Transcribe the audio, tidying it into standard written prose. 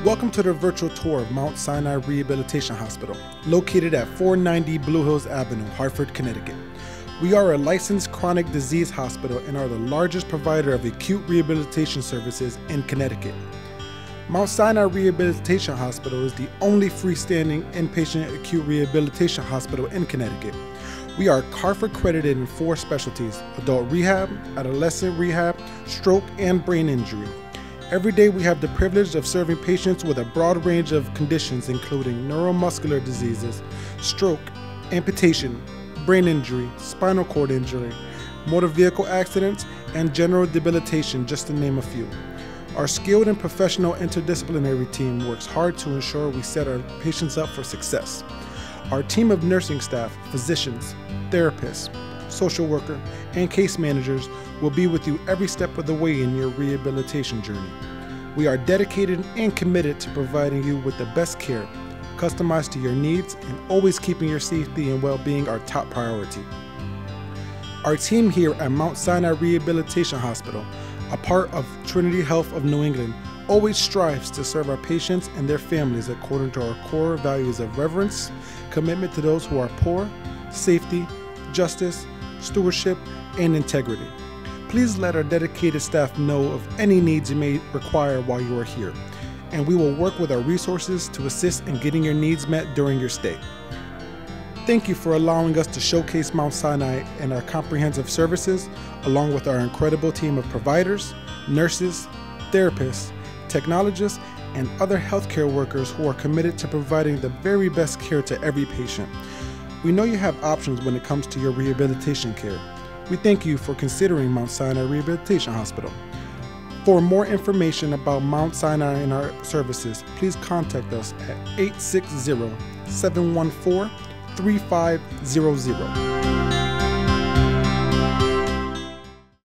Welcome to the virtual tour of Mount Sinai Rehabilitation Hospital, located at 490 Blue Hills Avenue, Hartford, Connecticut. We are a licensed chronic disease hospital and are the largest provider of acute rehabilitation services in Connecticut. Mount Sinai Rehabilitation Hospital is the only freestanding inpatient acute rehabilitation hospital in Connecticut. We are CARF accredited in 4 specialties: adult rehab, adolescent rehab, stroke, and brain injury. Every day we have the privilege of serving patients with a broad range of conditions including neuromuscular diseases, stroke, amputation, brain injury, spinal cord injury, motor vehicle accidents, and general debilitation, just to name a few. Our skilled and professional interdisciplinary team works hard to ensure we set our patients up for success. Our team of nursing staff, physicians, therapists, social worker, and case managers will be with you every step of the way in your rehabilitation journey. We are dedicated and committed to providing you with the best care, customized to your needs, and always keeping your safety and well-being our top priority. Our team here at Mount Sinai Rehabilitation Hospital, a part of Trinity Health of New England, always strives to serve our patients and their families according to our core values of reverence, commitment to those who are poor, safety, justice, stewardship, and integrity. Please let our dedicated staff know of any needs you may require while you are here, and we will work with our resources to assist in getting your needs met during your stay. Thank you for allowing us to showcase Mount Sinai and our comprehensive services, along with our incredible team of providers, nurses, therapists, technologists, and other healthcare workers who are committed to providing the very best care to every patient. We know you have options when it comes to your rehabilitation care. We thank you for considering Mount Sinai Rehabilitation Hospital. For more information about Mount Sinai and our services, please contact us at 860-714-3500.